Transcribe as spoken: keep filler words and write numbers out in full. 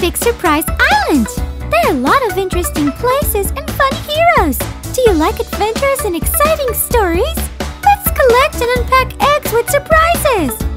Big Surprise Island! There are a lot of interesting places and fun heroes! Do you like adventures and exciting stories? Let's collect and unpack eggs with surprises!